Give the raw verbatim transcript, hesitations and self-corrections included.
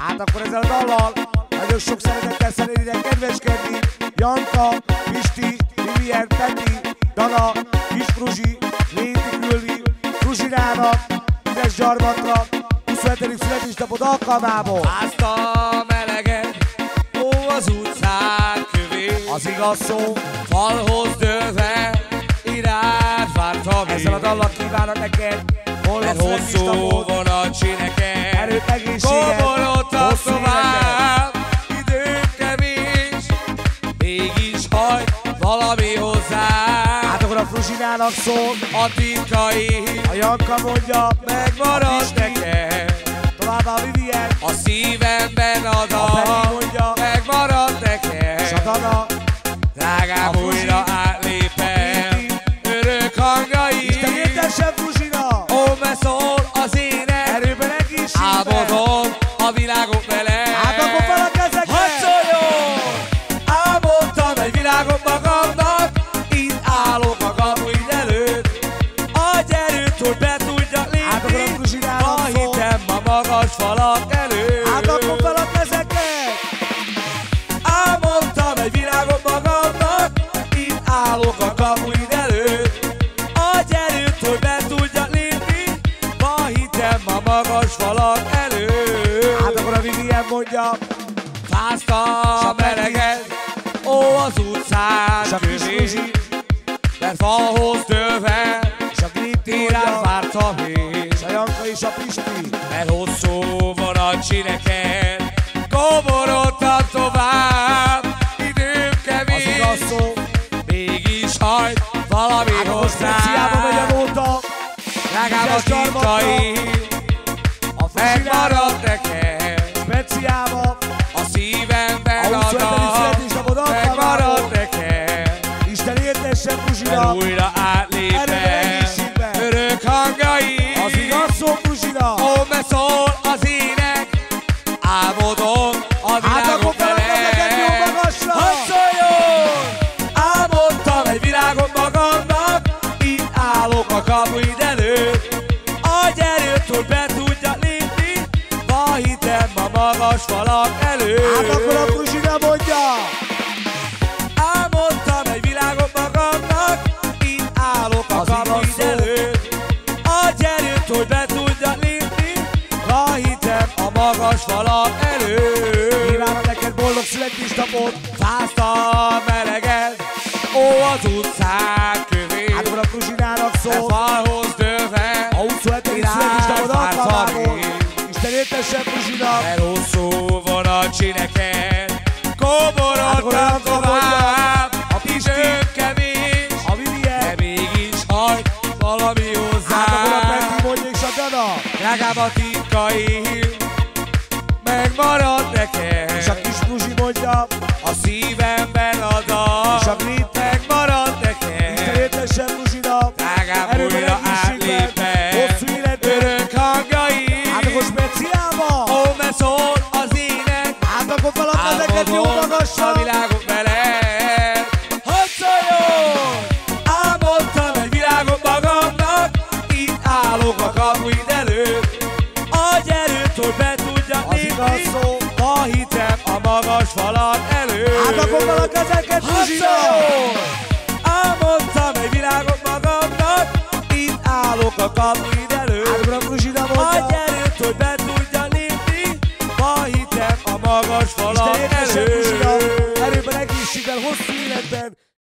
Hát akkor ezzel a dallal nagyon sok szeretettel szeretnének kedveskedni Janka, Pisti, Vivien, Peti, Dana, Kis Fruzsi, Léti küldi, Fruzsinának, üdes Gyarmatra, huszonhetedik születésnapod alkalmából. Azt a meleget, ó az utcán kövén, Az igaz szó, falhoz dőlve, irány vártam én. ezzel a dallal kívánok neked boldog Mert hosszú születésnapot, vonat neked, erőt, egészséget, komorodtam hosszú tovább, idő kevés, mégis hajt valami hozzá. Hát akkor a Fruzsinának szól, A titkai a Janka mondja, megmarad neked, továbbá a Vivien, a szívemben a a Peti dal mondja, megmarad és a neked. Dana, Drágám, a Fruzsi, újra átlépem örök hangjai. Isten értesen Fruzsina, Ó, mert szól az ének, erőben, egészségben. álmodom a világot vele. Hát akkor fel a kezeket! Hadd szóljon! Álmodtam egy világot magamnak, itt állok a kapuid előtt. Adj erőt, hogy be tudjak Hát akkor a lépni, Fruzsinának ha szól. hittem a magas falak előtt. Hát akkor fel a kezeket! Álmodtam egy világot magamnak, itt állok a kapuid előtt. Adj erőt, hogy be tudjak lépni, ma hittem a magas falak előtt. Hát akkor a Vivien mondja, Fáztam meleget, ó az utcán és a Kis kövén, Fruzsi, mert falhoz dőlve, és a Griti irány mondja, vártam én. és a Janka és a Pisti. Mert hosszú vonat neked, komorodtam tovább, időm Az kevés, igaz szó, mégis hajt valami hát akkor hozzá. speciába megy a nóta, Drágám, a üdes Gyarmatra, titkai a Fruzsinának, megmarad neked, speciába, a szívemben a a huszonhetedik dal születésnapod alkalmából. megmarad neked. Isten értessen Fruzsina, Mert újra erőben, átlépem egészségben. örök hangjai. Az igaz szó Fruzsina, Ó, mert szól az ének, álmodom a hát világot akkor fel a kezeket jó vele. magasra! Hadd szóljon! Álmodtam egy világot magamnak, itt állok a kapuid előtt. Adj erőt, hogy be tudjak lépni, ma hittem a magas falak előtt. Hát akkor a Fruzsina mondja, Álmodtam egy világot magamnak, itt állok a Az igaz kapuid szó. előtt. Adj erőt, hogy be tudjak lépni, ha hittem a magas falak előtt. kívánok neked boldog születésnapot, Fáztam meleget, ó az utcán kövén, hát akkor a Fruzsinának e szól, falhoz dőlve, a huszonhetedik születésnapod alkalmából. Isten értessen Fruzsina, mert hosszú vonat neked, Hát akkor komorodtam Janka tovább, mondja, a Pisti, időm kevés, a Vivien, de mégis hajt valami hozzá. hát akkor a Peti mondja és a Dana, Drágám, a titkaim megmarad neked, és a Kis Fruzsi mondja, a szívemben a dal és a Griti, megmarad Isten neked. értessen Fruzsina, Drágám, erőben, újra egészségben, átlépem hosszú életben. örök hangjai. Hát akkor speciálba, Ó, mert szól az ének, hát akkor fel a kezeket jó álmodom magasra! a világot veled. Hadd szóljon! Álmodtam egy világot magamnak, itt állok a kapuid előtt. Adj erőt, hogy be tudjak Az igaz lépni, szó, ma hittem a magas falak előtt. hát akkor fel a kezeket Hadd Fruzsina! szóljon! Álmodtam egy világot magamnak, itt állok a kapuid Hát előtt. akkor a Fruzsina Adj mondja, erőt, hogy be tudja lépni, ma hittem a magas Isten falak értessen Fruzsina, előtt. erőben, egészségben, hosszú életben,